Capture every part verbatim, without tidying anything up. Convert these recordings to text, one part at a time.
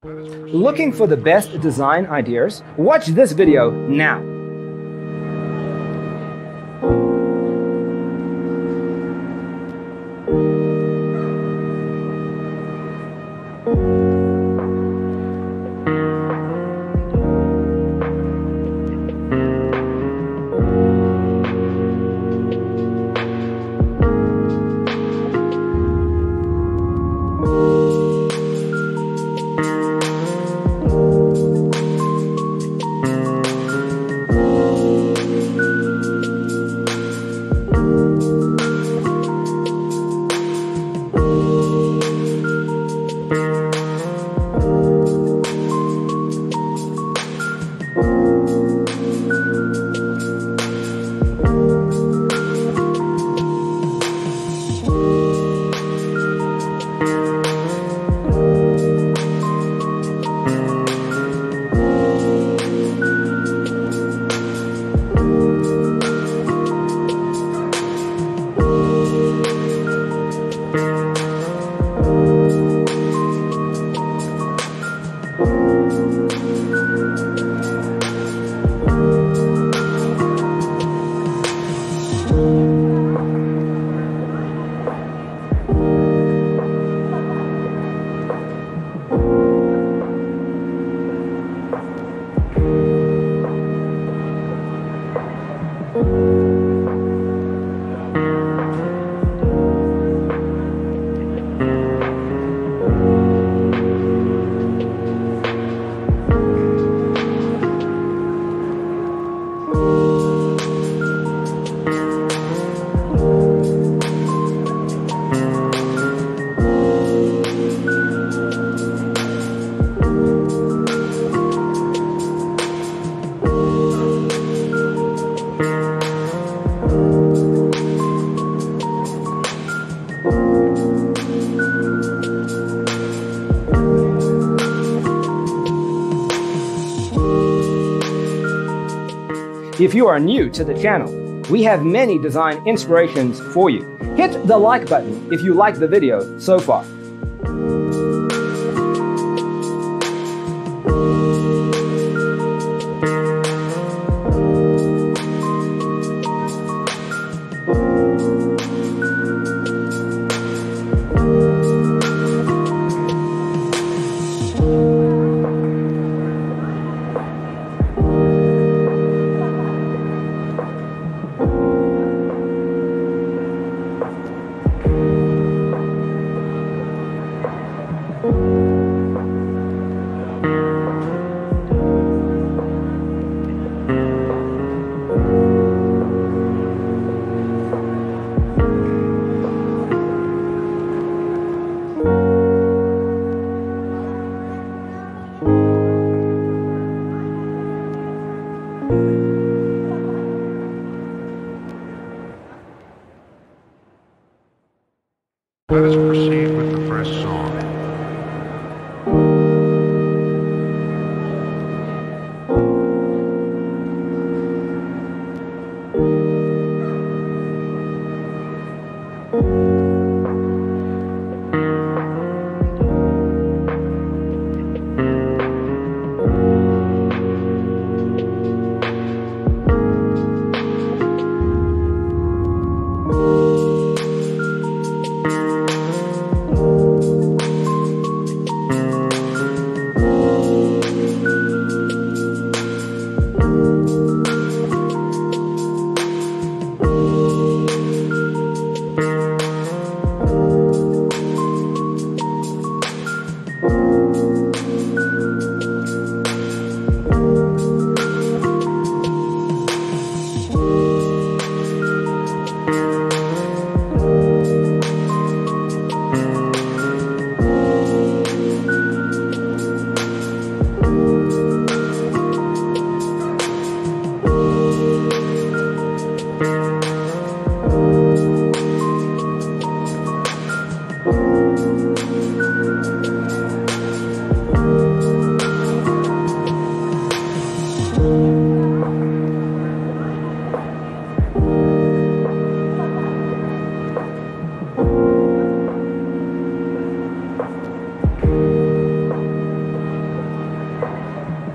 Looking for the best design ideas? Watch this video now. If you are new to the channel, we have many design inspirations for you. Hit the like button if you like the video so far. Let us proceed with the first song.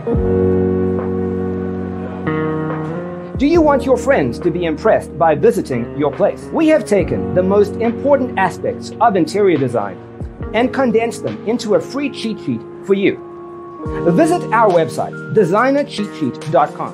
Do you want your friends to be impressed by visiting your place? We have taken the most important aspects of interior design and condensed them into a free cheat sheet for you. Visit our website, designer cheat sheet dot com.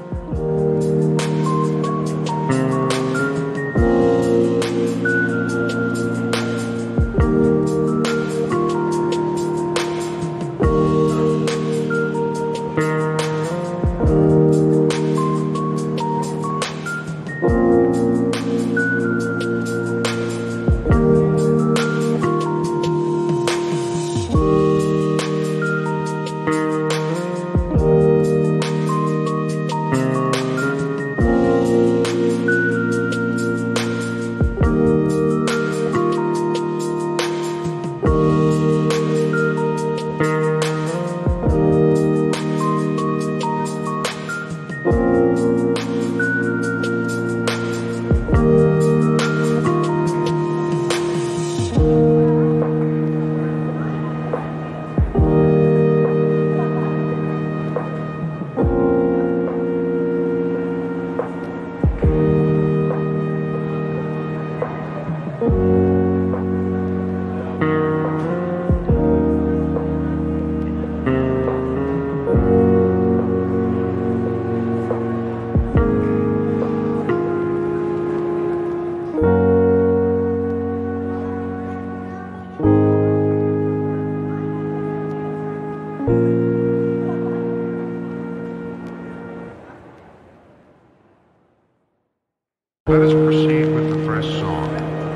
Let us proceed with the first song.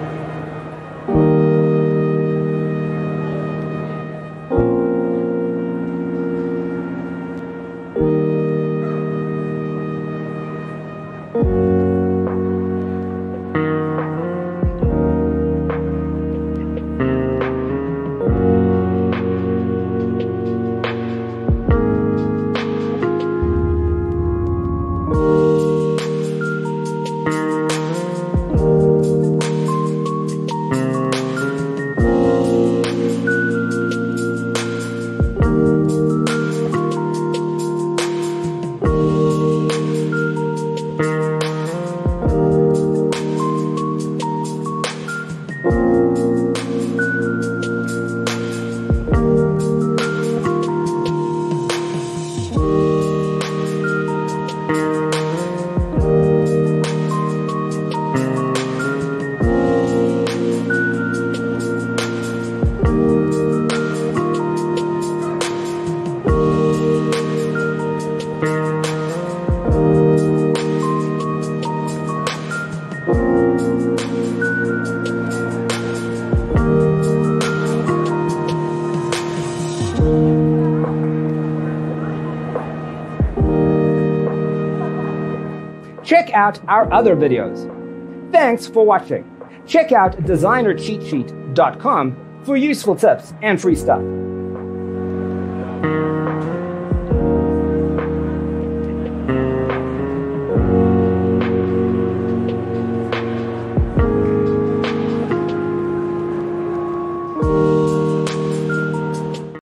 Check out our other videos. Thanks for watching. Check out designer cheat sheet dot com for useful tips and free stuff.